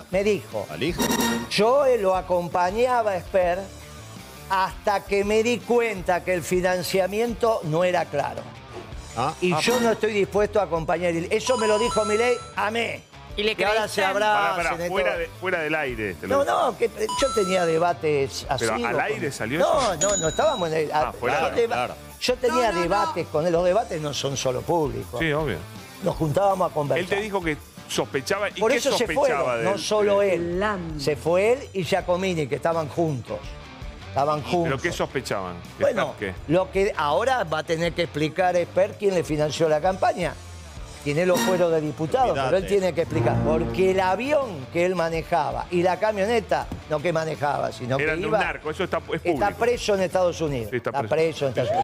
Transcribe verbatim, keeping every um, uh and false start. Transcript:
me dijo. ¿Al hijo? Yo lo acompañaba a Esper hasta que me di cuenta que el financiamiento no era claro. Ah, y ah, yo no estoy dispuesto a acompañar. Eso me lo dijo Milei a mí. ¿Y le que ahora creíste? se abracen. Pará, pará, y fuera, todo. de, fuera del aire. te lo No, digo. no, que yo tenía debates así. ¿Pero al aire salió no, eso? No, no, estábamos en el... Ah, fuera, yo, claro, deba- claro. yo tenía No, no, debates no. con él. Los debates no son solo públicos. Sí, obvio. Nos juntábamos a conversar. Él te dijo que sospechaba. ¿Y Por qué eso se sospechaba fueron, de no solo de- él. Lam. Se fue él y Giacomini, que estaban juntos. Estaban juntos. ¿Pero qué sospechaban? ¿Que Bueno, ¿qué? lo que ahora va a tener que explicar Esper quién le financió la campaña. Tiene los fueros de diputados, Olvídate. pero él tiene que explicar. Porque el avión que él manejaba y la camioneta, no que manejaba, sino Eran que de un iba... narco, eso está, es público. Está preso en Estados Unidos. Sí, está está preso. preso en Estados Unidos.